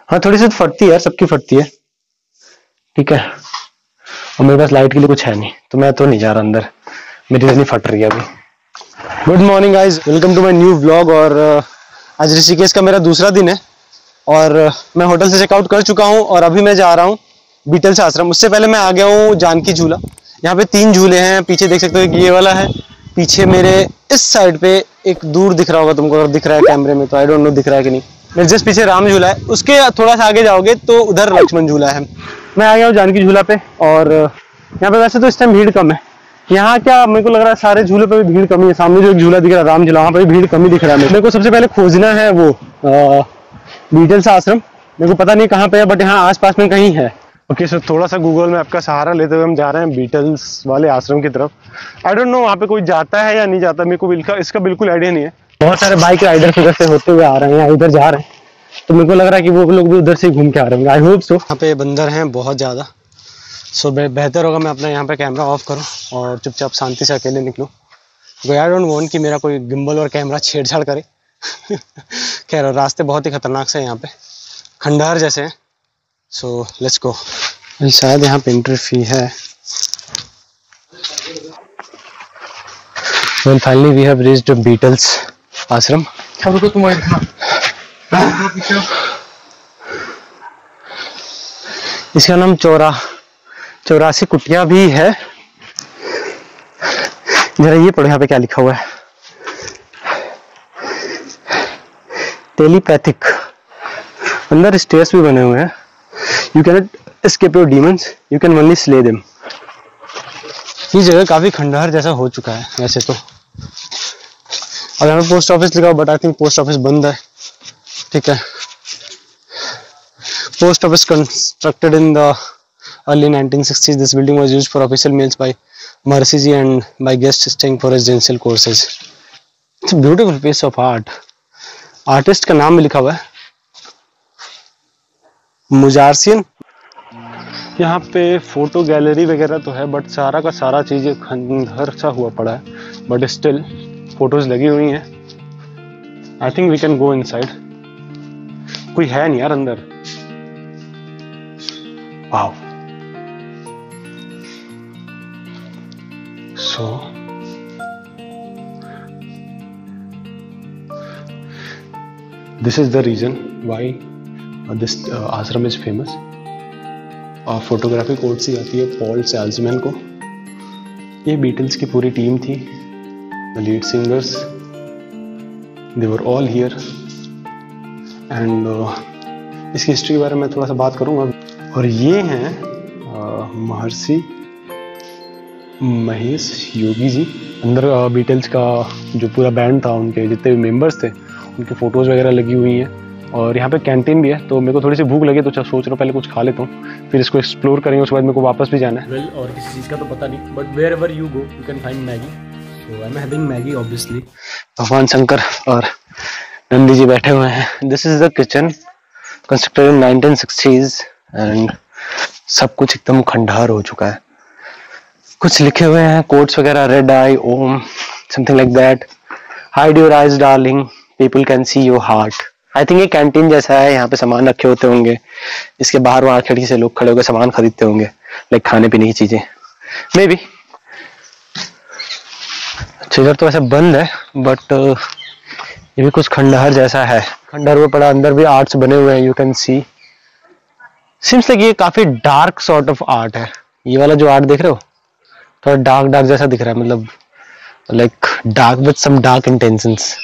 हाँ थोड़ी सी तो फटती है, सबकी फटती है, ठीक है। और मेरे पास लाइट के लिए कुछ है नहीं, तो मैं तो नहीं जा रहा अंदर, मेरी इतनी फट रही है अभी। Good morning guys, welcome to my new vlog. और आज ऋषिकेश का मेरा दूसरा दिन है और मैं होटल से चेकआउट कर चुका हूँ और अभी मैं जा रहा हूँ बीटल्स आश्रम। उससे पहले मैं आ गया हूँ जानकी झूला। यहाँ पे 3 झूले हैं, पीछे देख सकते हो, एक ये वाला है, पीछे मेरे इस साइड पे एक दूर दिख रहा होगा तुमको, अगर दिख रहा है कैमरे में तो, आई डोंट नो दिख रहा है कि नहीं। मेरे जस्ट पीछे राम झूला है, उसके थोड़ा सा आगे जाओगे तो उधर लक्ष्मण झूला है। मैं आ गया हूँ जानकी झूला पे और यहाँ पे वैसे तो इस टाइम भीड़ कम है। यहाँ क्या मेरे को लग रहा है सारे झूले पे भी भीड़ कमी है। सामने जो एक झूला दिख रहा है राम झूला, वहाँ पे भी भीड़ कमी दिख रहा है। मेरे को सबसे पहले खोजना है वो बीटल्स आश्रम। मेरे को पता नहीं कहाँ पे है, बट यहाँ आसपास में कहीं है। ओके सो थोड़ा सा गूगल मैप का सहारा लेते हुए हम जा रहे हैं बीटल्स वाले आश्रम की तरफ। आई डोंट नो वहाँ पे कोई जाता है या नहीं जाता, मेरे को इसका बिल्कुल आइडिया नहीं है। बहुत सारे बाइक राइडर्स उधर से होते हुए आ रहे हैं, इधर जा रहे हैं, तो मेरे को लग रहा है कि वो लोग भी उधर से घूम के आ रहे होंगे। I hope so. यहाँ पे बंदर हैं बहुत ज्यादा, सो बेहतर होगा मैं अपना यहाँ पे कैमरा ऑफ करूँ और चुपचाप शांति से अकेले निकलूँ। आई डोंट वांट कि मेरा कोई गिम्बल और कैमरा छेड़छाड़ करे। खैर रास्ते बहुत ही खतरनाक से यहाँ पे, खंडहर जैसे हैं। So let's go. शायद यहाँ पे एंट्री फी है। Well, finally we have reached Beatles आश्रम। इसका नाम 84 कुटिया भी है। जरा ये पढ़ो यहाँ पे क्या लिखा हुआ है, टेलीपैथिक। अंदर स्टेयर्स भी बने हुए हैं। You can escape your demons, you can only slay them. ये जगह काफी खंडहर जैसा हो चुका है वैसे तो। और यहाँ पे पोस्ट ऑफिस लिखा हुआ, but I think post office बंद है, ठीक है। Post office constructed in the early 1960s. This building was used for official mails by Maharishi Ji and by guests staying for residential courses. It's a beautiful piece of art. Artist का नाम भी लिखा हुआ है, मुजारसिन। यहाँ पे photo gallery वगैरह तो है, बट सारा का सारा चीज खंडहर सा हुआ पड़ा है, बट स्टिल फोटोज लगी हुई हैं। I think we can go inside. कोई है नहीं यार अंदर। Wow. So this is the reason why this ashram is famous. Photography court से आती है पॉल सेल्समैन को। ये बीटल्स की पूरी टीम थी, the lead singers, they were all here. And इसकी हिस्ट्री के बारे में थोड़ा सा बात करूंगा। और ये हैं महर्षि महेश योगी जी। अंदर बीटल्स का जो पूरा बैंड था, उनके जितने भी मेंबर्स थे, उनकी फोटोज वगैरह लगी हुई हैं। और यहाँ पे कैंटीन भी है, तो मेरे को थोड़ी सी भूख लगी तो सोच रहा हूँ पहले कुछ खा लेता हूँ, फिर इसको एक्सप्लोर करेंगे, उसके बाद मेरे को वापस भी जाना है। वेल और किसी चीज़ का तो पता नहीं, but wherever you go you can find Maggi. So I am having Maggi obviously. भगवान शंकर और नंदी जी बैठे हुए हैं। This is the kitchen, constructed in 1960s and सब कुछ एकदम खंडहर हो चुका है। कुछ लिखे हुए हैं कोट्स वगैरह, red eye Om, something like that. Hide your eyes darling, people can see your heart. I think ये कैंटीन जैसा है, यहाँ पे सामान रखे होते होंगे, इसके बाहर वहां खिड़की से लोग खड़े होकर सामान खरीदते होंगे, लाइक खाने पीने की चीजें मे बी। इधर तो वैसे बंद है, बट ये भी कुछ खंडहर जैसा है। खंडहर में पड़ा, अंदर भी आर्ट्स बने हुए हैं, you can see. Seems like ये काफी डार्क सॉर्ट ऑफ आर्ट है। ये वाला जो आर्ट देख रहे हो थोड़ा डार्क जैसा दिख रहा है, मतलब like dark with some dark intentions.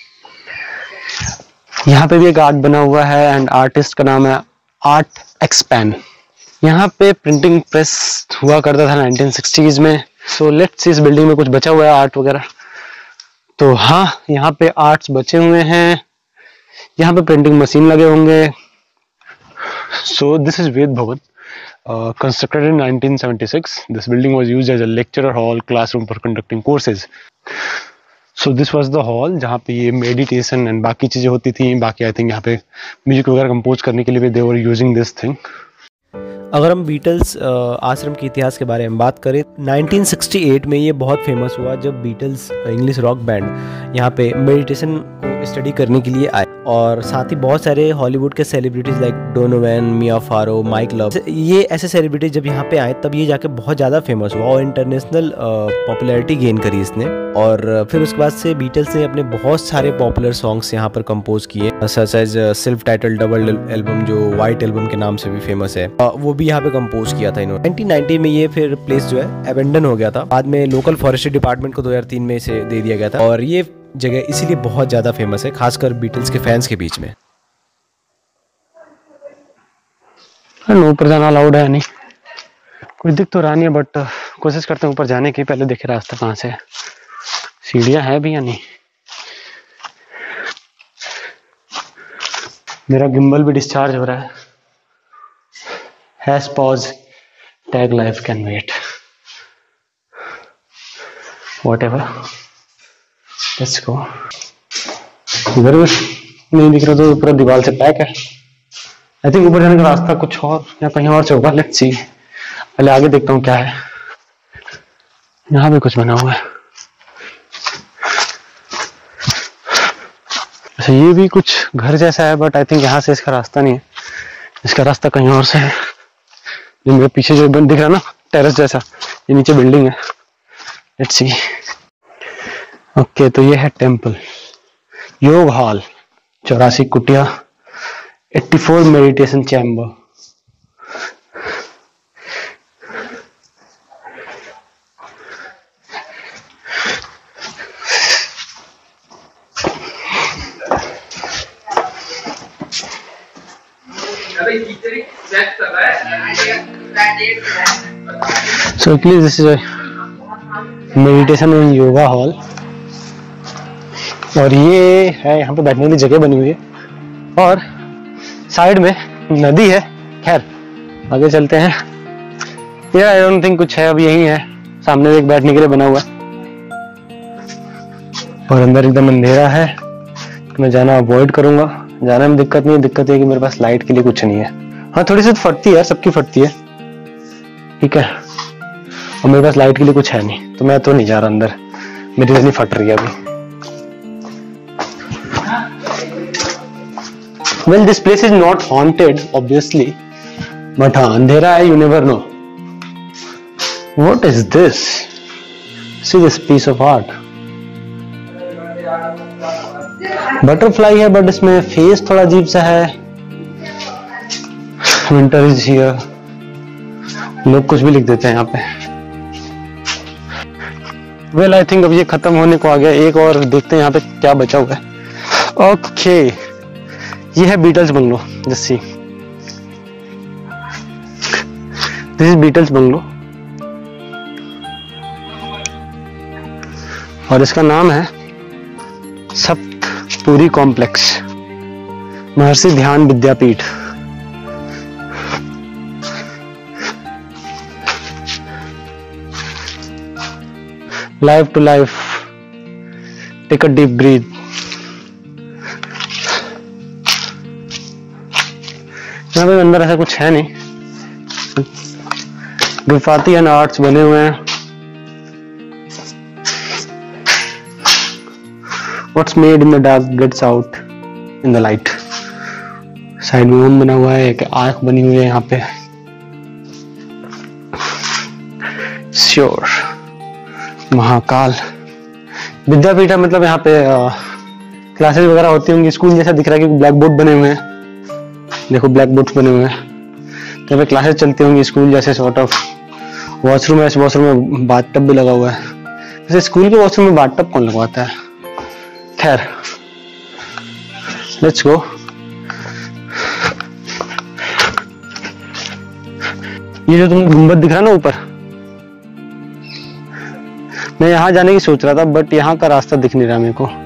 यहाँ पे भी एक आर्ट बना हुआ है एंड आर्टिस्ट का नाम है आर्ट एक्सपैन। यहाँ पे प्रिंटिंग प्रेस हुआ करता था 1960s में। सो लेट्स सी इस बिल्डिंग में कुछ बचा हुआ है आर्ट वगैरह। तो हाँ, यहाँ पे आर्ट्स बचे हुए हैं, यहाँ पे प्रिंटिंग मशीन लगे होंगे। सो दिस इज वेद भवन, constructed in 1976. This building was used as a lecture hall, classroom for conducting courses. So this was the hall जहाँ पे ये मेडिटेशन एंड बाकी चीजें होती थी। बाकी आई थिंक यहाँ पे म्यूजिक वगैरह कंपोज करने के लिए भी they were using this thing. अगर हम बीटल्स आश्रम के इतिहास के बारे में बात करें, 1968 में ये बहुत फेमस हुआ जब बीटल्स इंग्लिश रॉक बैंड यहाँ पे मेडिटेशन को स्टडी करने के लिए आए। और साथ ही बहुत सारे हॉलीवुड के celebrities like Donovan, Mia Farrow, Mike Love, ये ऐसे सेलिब्रिटीज जब यहाँ पे आए तब ये जाके बहुत ज़्यादा फेमस हुआ और इंटरनेशनल पॉपुलैरिटी गेन करी इसने। और फिर उसके बाद से बीटल्स ने अपने बहुत सारे पॉपुलर सॉन्ग्स यहाँ पर कंपोज किए, such as self title double album जो वाइट एल्बम के नाम से भी फेमस है, वो भी यहाँ पे कंपोज किया था इन्होंने। 1990 में ये फिर प्लेस जो है एबेंडन हो गया था, बाद में लोकल फॉरेस्ट्री डिपार्टमेंट को 2003 में इसे दे दिया गया था। और ये जगह इसीलिए बहुत ज़्यादा फेमस है, खासकर बीटल्स के फैंस के बीच में। ऊपर जाना अलाउड है नहीं, कुछ दिख तो रहा नहीं है, बट कोशिश करते हैं ऊपर जाने की। पहले देखे रास्ता कहाँ से है, सीढ़ियाँ है भी या नहीं। मेरा गिम्बल भी डिस्चार्ज हो रहा है। Hash pause tag life can wait, whatever, let's go. इधर भी नहीं दिख रहा, तो पूरा दीवार से पैक है। आई थिंक ऊपर जाने का रास्ता कुछ और या कहीं और से होगा, लेट्स सी। पहले आगे देखता हूँ क्या है। यहाँ भी कुछ बना हुआ है। अच्छा, ये भी कुछ घर जैसा है, बट आई थिंक यहाँ से इसका रास्ता नहीं है, इसका रास्ता कहीं और से है। ये मेरे पीछे जो दिख रहा है ना टेरेस जैसा, ये नीचे बिल्डिंग है। Let's see. ओके, तो ये है टेम्पल, योग हॉल, 84 कुटिया, 84 meditation chamber. So actually this is a meditation and yoga hall, और ये है यहाँ पे बैठने के लिए जगह बनी हुई है, और साइड में नदी है। खैर आगे चलते हैं। यार आई डोंट थिंक कुछ है, अब यही है सामने एक बैठने के लिए बना हुआ है, और अंदर एकदम अंधेरा है। मैं जाना अवॉइड करूंगा, जाने में दिक्कत नहीं है। दिक्कत है कि मेरे पास लाइट के लिए कुछ नहीं है। हाँ थोड़ी सी फटती है, सबकी फटती है, ठीक है, और मेरे पास लाइट के लिए कुछ है नहीं, तो मैं तो नहीं जा रहा अंदर, मेरी इतनी फट रही है अभी। Well, this place is not haunted, obviously, but हाँ अंधेरा है, you never know. What is this? See this piece of art. Butterfly है, बट इसमें फेस थोड़ा अजीब सा है। विंटर इज हियर, लोग कुछ भी लिख देते हैं यहाँ पे। वेल आई थिंक अब ये खत्म होने को आ गया। एक और देखते हैं यहाँ पे क्या बचा हुआ है। ओके, ये है Beatles bungalow. Just see, this is Beatles bungalow, और इसका नाम है Saptapuri complex, Maharishi Dhyan Vidyapeeth. Life to life, take a deep breath. यहाँ पे अंदर ऐसा कुछ है नहीं, ग्राफिटी एंड आर्ट्स बने हुए हैं। What's made in the dark gets out in the light. Side में ओम बना हुआ है, एक आंख बनी हुई है यहाँ पे। श्योर, महाकाल विद्यापीठ है, मतलब यहाँ पे क्लासेस वगैरह होती होंगी, स्कूल जैसा दिख रहा है क्योंकि ब्लैक बोर्ड बने हुए हैं। देखो ब्लैक बोर्ड्स बने हुए हैं, तो यहाँ पे क्लासेस चलती होंगी स्कूल जैसे सॉर्ट ऑफ। वॉशरूम है, इस वॉशरूम में बाथटब भी लगा हुआ है। वैसे स्कूल के वॉशरूम में बाथटब कौन लगवाता है? खैर लेट्स गो। ये जो तुम्हें गुंबद दिख रहा है ना ऊपर, मैं यहाँ जाने की सोच रहा था, बट यहाँ का रास्ता दिख नहीं रहा मेरे को।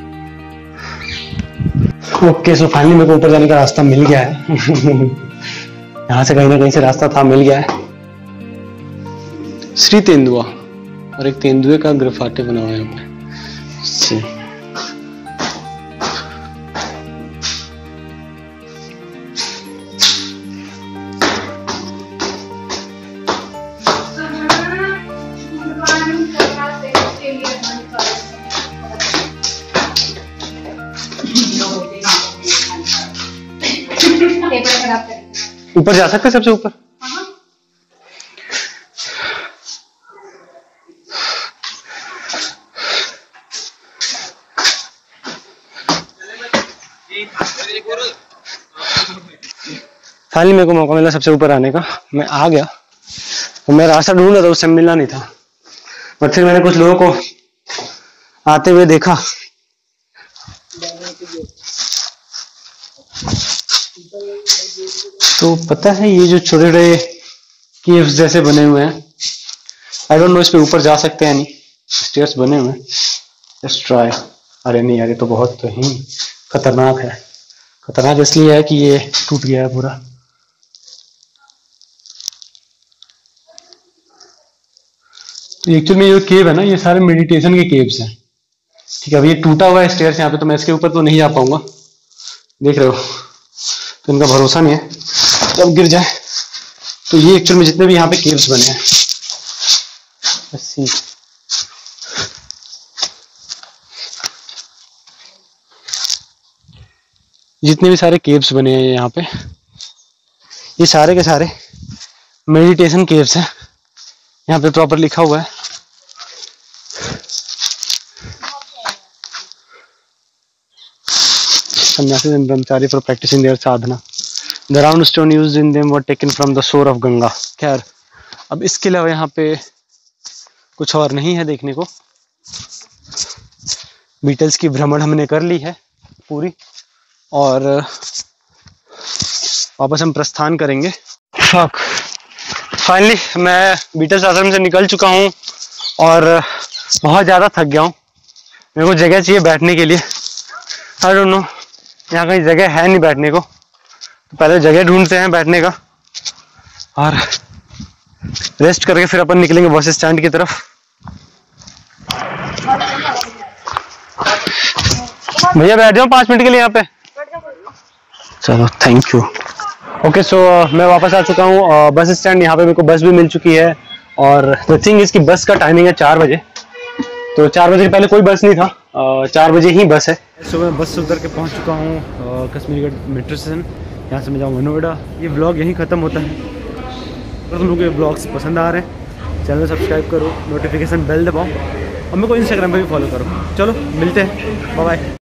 ओके, सो फाइनली मेरे को ऊपर जाने का रास्ता मिल गया है। यहाँ से कहीं ना कहीं से रास्ता था, मिल गया है। श्री तेंदुआ, और एक तेंदुए का ग्राफिटी बना हुआ है यहाँ पे। ऊपर जा सकते सबसे ऊपर? फाइनली मेरे को मौका मिला सबसे ऊपर आने का। मैं आ गया तो मैं रास्ता ढूंढ रहा था, उससे मिलना नहीं था। और फिर मैंने कुछ लोगों को आते हुए देखा। तो पता है ये जो छोटे छोटे केव्स जैसे बने हुए हैं, आई डोंट नो इस पे ऊपर जा सकते हैं नहीं, स्टेयर्स बने हुए हैं। Let's try. अरे नहीं यार, ये तो बहुत ही खतरनाक है। खतरनाक इसलिए है कि ये टूट गया है पूरा। एक्चुअली में ये केव है ना, ये सारे मेडिटेशन के केव्स हैं। ठीक है, अब ये टूटा हुआ है स्टेयर्स यहाँ पे, तो मैं इसके ऊपर तो नहीं जा पाऊंगा, देख रहे हो, तो इनका भरोसा नहीं है जब गिर जाए। तो ये एक्चुअल में जितने भी यहाँ पे केव्स बने हैं, जितने भी सारे केव्स बने हैं यहाँ पे, ये सारे के सारे मेडिटेशन केव्स हैं। यहाँ पे प्रॉपर लिखा हुआ है सन्यासी and Brahmachari for practicing their sadhana. The round stone used in them were taken from the shore of Ganga. खैर, अब इसके अलावा यहाँ पे कुछ और नहीं है देखने को। बीटल्स की भ्रमण हमने कर ली है पूरी, और वापस हम प्रस्थान करेंगे। फाइनली मैं बीटल्स आश्रम से निकल चुका हूँ और बहुत ज़्यादा थक गया हूँ। मेरे को जगह चाहिए बैठने के लिए। आई डोंट नो, यहाँ कहीं जगह है नहीं बैठने को, तो पहले जगह ढूंढते हैं बैठने का और रेस्ट करके फिर अपन निकलेंगे बस स्टैंड की तरफ। भैया बैठ जाओ 5 मिनट के लिए यहाँ पे। चलो, थैंक यू। ओके, सो मैं वापस आ चुका हूँ बस स्टैंड। यहाँ पे मेरे को बस भी मिल चुकी है, और द थिंग इसकी बस का टाइमिंग है 4 बजे। तो 4 बजे के पहले कोई बस नहीं था, 4 बजे ही बस है। सो मैं बस से उतर के पहुँच चुका हूँ कश्मीरगढ़ मेट्रो स्टेशन। यहाँ से मैं जाऊँगा नोएडा। ये ब्लॉग यहीं ख़त्म होता है। अगर तुम लोग ये ब्लॉग्स पसंद आ रहे हैं, चैनल सब्सक्राइब करो, नोटिफिकेशन बेल दबाओ, और मेरे को इंस्टाग्राम पे भी फॉलो करो। चलो मिलते हैं, बाय बाय।